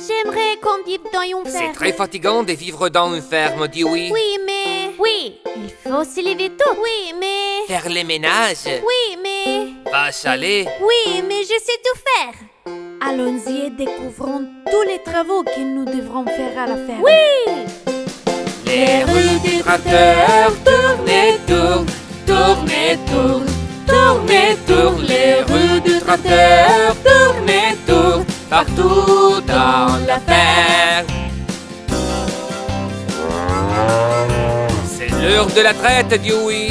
J'aimerais qu'on vive dans une ferme. C'est très fatigant de vivre dans une ferme, Dewey. Oui, mais... Oui, il faut se lever tôt. Oui, mais... Faire les ménages. Oui, mais... Vache à lait. Oui, mais je sais tout faire. Allons-y et découvrons tous les travaux que nous devrons faire à la ferme. Oui! Les roues du tracteur tournent et tournent, tournent et tournent, tournent et tournent. Les roues du tracteur tournent et tournent partout dans la ferme. C'est l'heure de la traite, Dewey.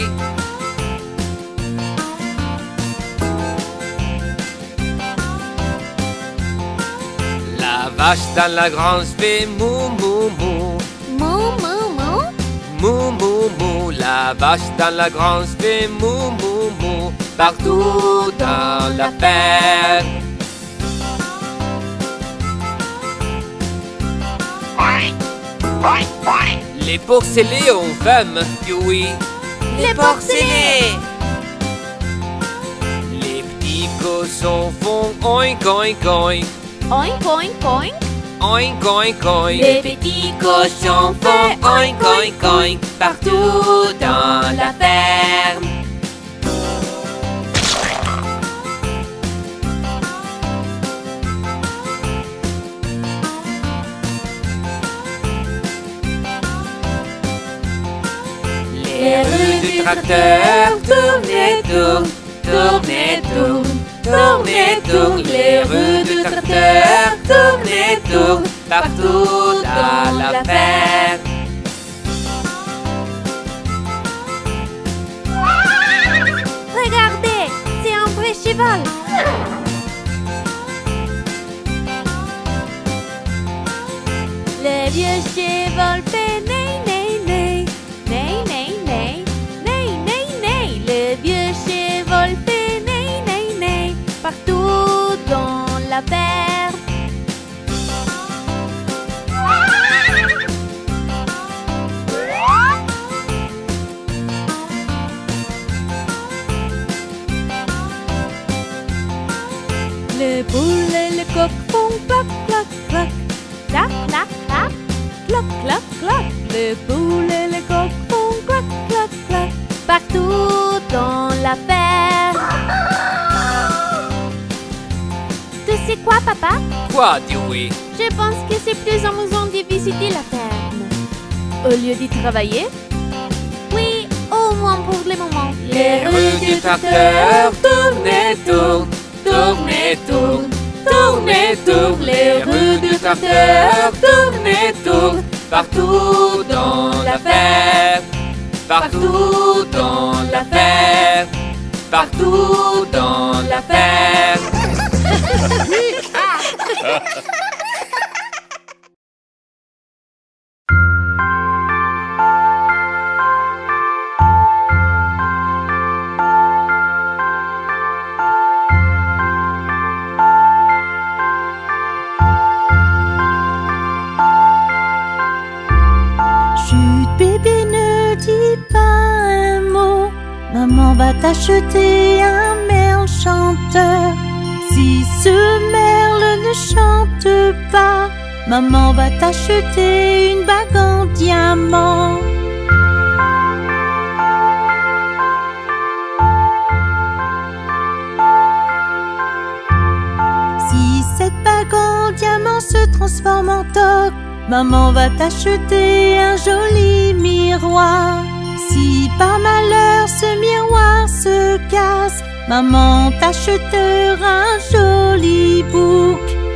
La vache dans la grange fait mou mou mou. Mou, mou, mou. Mou mou mou, la vache dans la grange fait mou mou mou partout dans la ferme. Les porcelets ont femme, Dewey. Les porcelets. Les petits cochons font oink oink oink. Oink, oink, oink. Oink oink oink. Les petits cochons font oink, oink, oink partout dans la ferme. Les roues du tracteur tournent et tournent, tournent et tournent, tournent et tournent. Les roues du tracteur tournent et tournent partout dans la ferme. Regardez, c'est un vrai cheval. Le vieux cheval fait ney, ney, ney. Ney, ney, ney. Ney, ney, ney. Le vieux cheval fait ney, ney, ney. Partout dans la ferme. Les poules et les coqs font clac, clac, clac. Clac, clac, clac. Clac, clac, clac. Les poules et les coqs font clac, clac, clac. Partout dans la ferme. Tu sais quoi, papa? Quoi, Dewey? Je pense que c'est plus amusant de visiter la ferme. Au lieu d'y travailler? Oui, au moins pour le moment. Les roues du tracteur tournent et tournent, tournent et tournent, tournent et tournent. Les roues du tracteur tournent et tournent partout dans la ferme, partout dans la ferme, partout dans la ferme. Bébé, ne dis pas un mot. Maman va t'acheter un merle chanteur. Si ce merle ne chante pas, maman va t'acheter une bague en diamant. Si cette bague en diamant se transforme en toque, maman va t'acheter un joli miroir. Si par malheur ce miroir se casse, maman t'achètera un joli bouc.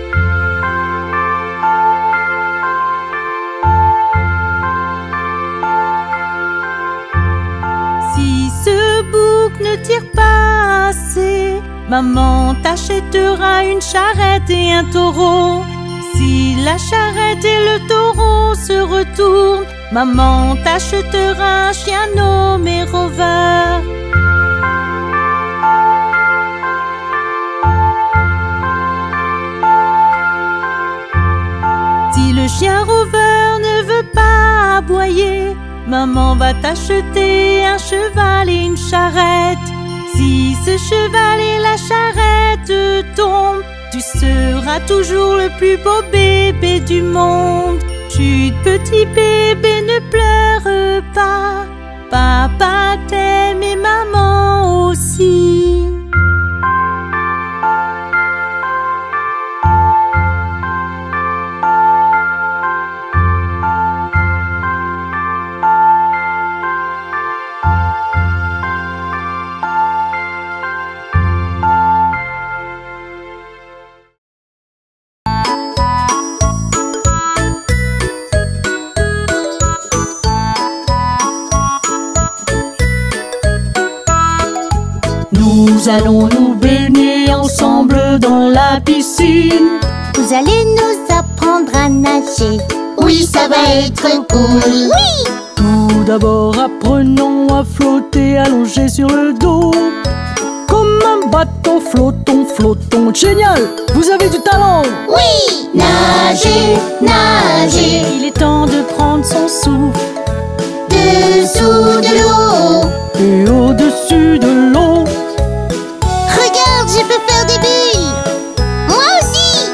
Si ce bouc ne tire pas assez, maman t'achètera une charrette et un taureau. Si la charrette et le taureau se retournent, maman t'achètera un chien nommé Rover. Si le chien Rover ne veut pas aboyer, maman va t'acheter un cheval et une charrette. Si ce cheval et la charrette tombent, tu seras toujours le plus beau bébé. bébé du monde. Chut, petit bébé, ne pleure pas. Papa t'aime et maman aussi. Nous allons nous baigner ensemble dans la piscine. Vous allez nous apprendre à nager. Oui, ça va être cool. Oui! Tout d'abord apprenons à flotter allongé sur le dos. Comme un bateau flottons, flottons. Génial! Vous avez du talent! Oui! Nager, nager. Il est temps de prendre son souffle. Dessous de l'eau. Et au-dessus de l'eau. Regarde, je peux faire des bulles. Moi aussi.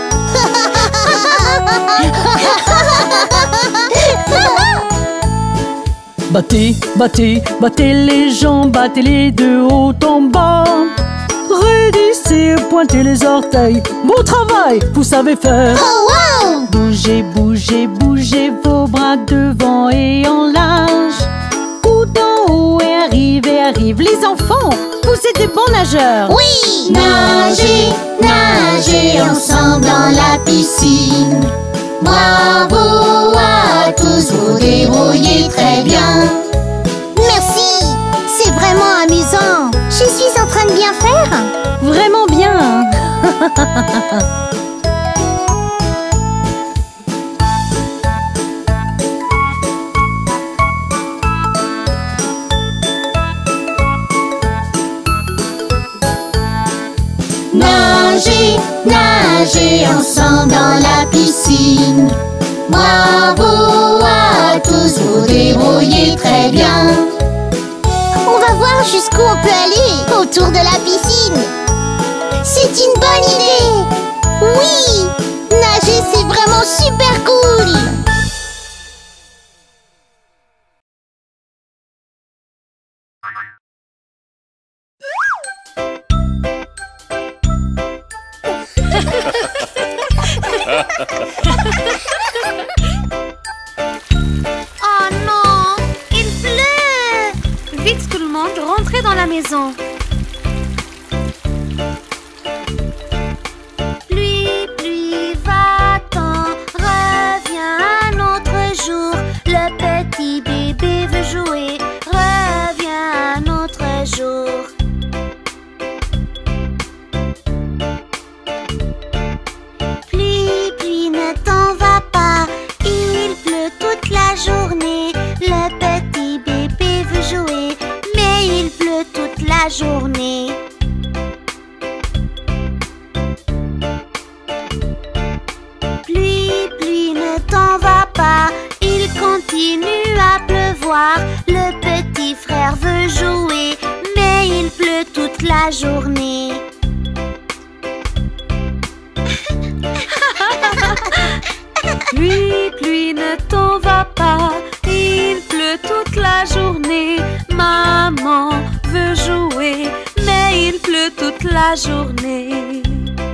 Battez, battez, battez les jambes, battez-les de haut en bas. Raidissez, pointez les orteils. Bon travail, vous savez faire. Oh wow! Bougez, bougez, bougez vos bras devant et en large. Coude en haut et arrive les enfants. Vous êtes des bons nageurs. Oui! Nager, nager ensemble dans la piscine. Bravo à tous, vous débrouillez très bien. Merci, c'est vraiment amusant. Je suis en train de bien faire. Vraiment bien. Nager, nager ensemble dans la piscine. Bravo à tous, vous débrouillez très bien. On va voir jusqu'où on peut aller autour de la piscine. C'est une bonne idée. Oui, nager c'est vraiment super cool. Oh non, il pleut! Vite tout le monde, rentrez dans la maison. Pluie, pluie, va-t'en, reviens un autre jour. Le petit bébé veut jouer, reviens un autre jour. Pluie, pluie, ne t'en va pas, il pleut toute la journée. Le petit bébé veut jouer, mais il pleut toute la journée. Pluie, pluie, ne t'en va pas, il continue à pleuvoir. Le petit frère veut jouer, mais il pleut toute la journée. Pluie, pluie, ne t'en va pas, il pleut toute la journée. Maman veut jouer, mais il pleut toute la journée.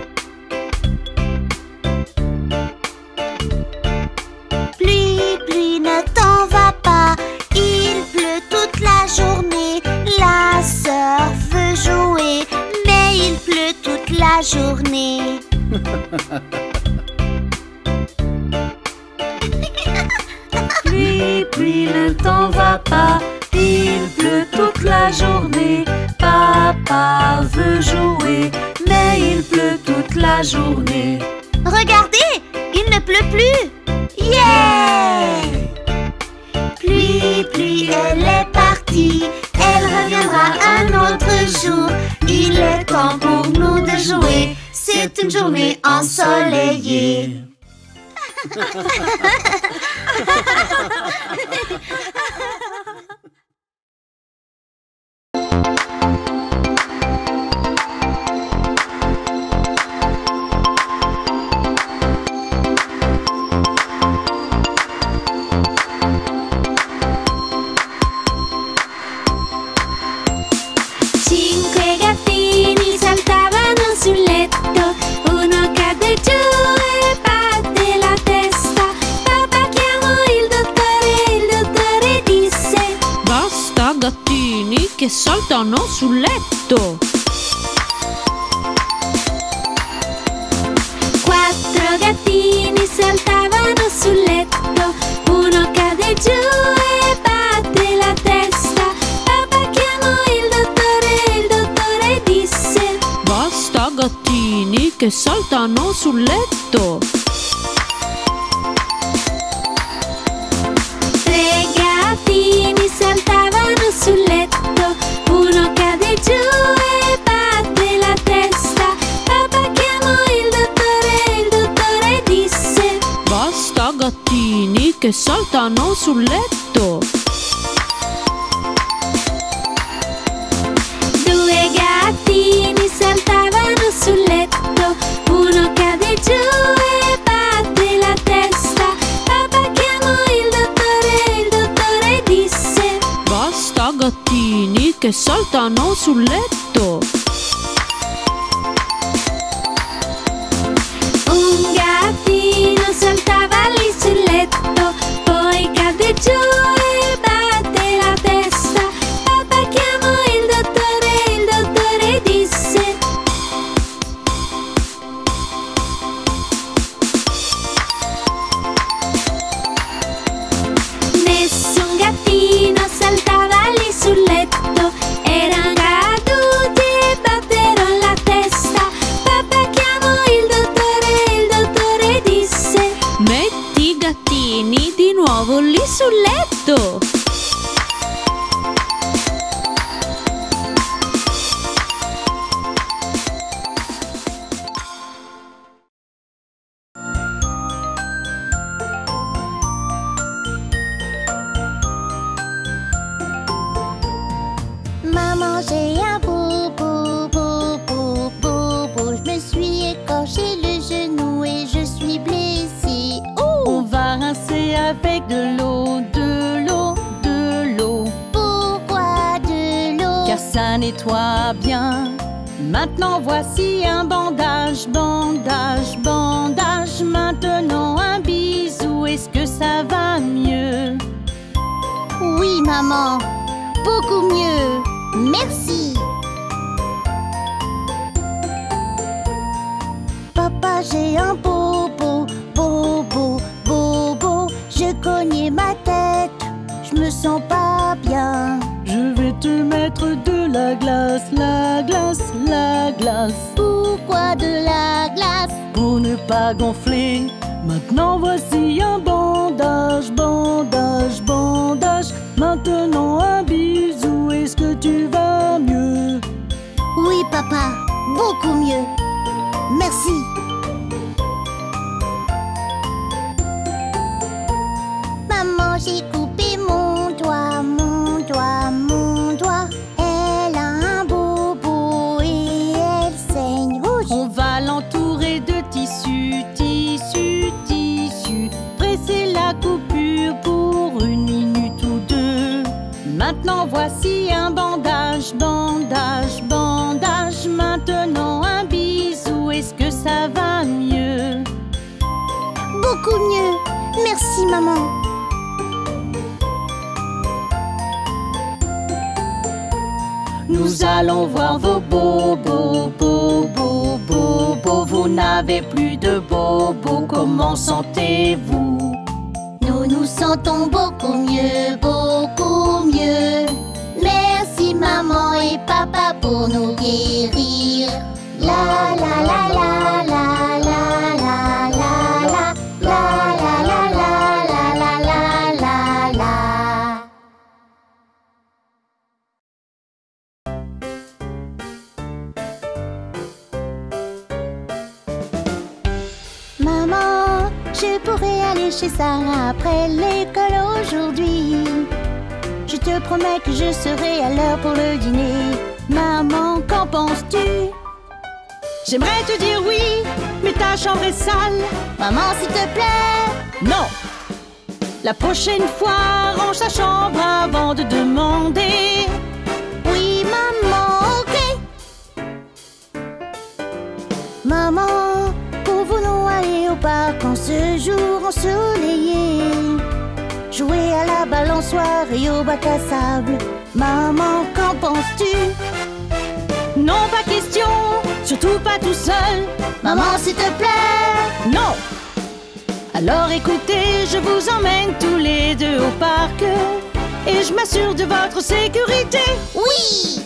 Pluie, pluie, ne t'en va pas, il pleut toute la journée. La sœur veut jouer, mais il pleut toute la journée. Pluie, pluie, ne t'en va pas, il pleut toute la journée. Papa veut jouer, mais il pleut toute la journée. Regardez, il ne pleut plus. Yeah! Pluie, pluie, elle est partie, elle reviendra un autre jour. Il est temps pour nous de jouer, c'est une journée ensoleillée. letto, uno cade giù e batte la testa. Papà chiamò il dottore disse: basta gattini che saltano sul letto. 4 gattini saltavano sul letto, uno cade giù e batte la testa. Papà chiamò il dottore disse: basta gattini che saltano sul letto. 3 gattini saltavano sul letto, uno cade giù e batte la testa. Papà chiamò il dottore disse: basta gattini che saltano sul letto. 2 gattini saltavano sul letto, uno cade giù e batte la testa. Papà chiamò il dottore disse: basta gattini che saltano sul letto. 1 gattino saltava lì sul letto, poi cade giù e batte la testa. Papà chiamò il dottore disse: nessun gattino saltava lì sul letto, erano caduti e batterono la testa. Papà chiamò il dottore disse: metti i gattini di nuovo lì sul letto. Maman, j'ai un bobo, bobo, bobo. Je me suis écorché le genou et je suis blessée. On va rincer avec de l'eau, de l'eau, de l'eau. Pourquoi de l'eau? Car ça nettoie bien. Maintenant voici un bandage, bandage, bandage. Maintenant un bisou, est-ce que ça va mieux? Oui, maman, beaucoup mieux. Merci. Papa, j'ai un bobo, bobo, bobo. Je cognais ma tête, je me sens pas bien. Je vais te mettre de la glace, la glace, la glace. Pourquoi de la glace? Pour ne pas gonfler. Maintenant voici un bandage, bandage, bandage. Maintenant un bisou, est-ce que tu vas mieux? Oui, papa, beaucoup mieux. Merci. Maman, j'ai coupé mon doigt, mon doigt, mon doigt. Elle a un bobo et elle saigne rouge. On va l'entourer de tissu, tissu, tissu. Presser la coupure pour 1 minute ou 2. Maintenant voici un bandage, bandage, bandage. Maintenant un bisou, est-ce que ça va mieux? Beaucoup mieux. Merci, maman. Nous allons voir vos bobos, bobos, bobos. Vous n'avez plus de bobos, comment sentez-vous? Nous nous sentons beaucoup mieux, beaucoup mieux. Merci maman et papa pour nous guérir. La la la la la la la la la la la la la la la la la. Maman, je pourrais aller chez Sarah après l'école aujourd'hui. Je te promets que je serai à l'heure pour le dîner. Maman, qu'en penses-tu? J'aimerais te dire oui, mais ta chambre est sale. Maman, s'il te plaît. Non! La prochaine fois, range ta chambre avant de demander. Oui, maman, ok. Maman, pouvons-nous aller au parc en ce jour ensoleillé? Jouer à la balançoire et au bac à sable. Maman, qu'en penses-tu? Non, pas question, surtout pas tout seul. Maman, s'il te plaît. Non. Alors écoutez, je vous emmène tous les deux au parc et je m'assure de votre sécurité. Oui!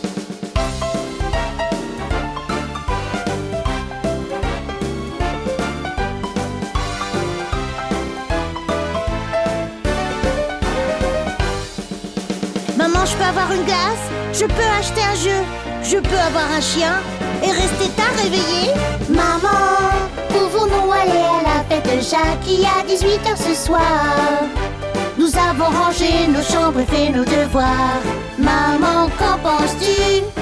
Maman, je peux avoir une glace? Je peux acheter un jeu? Je peux avoir un chien et rester tard réveillé? Maman, pouvons-nous aller à la fête de Jackie à 18h ce soir? Nous avons rangé nos chambres et fait nos devoirs. Maman, qu'en penses-tu?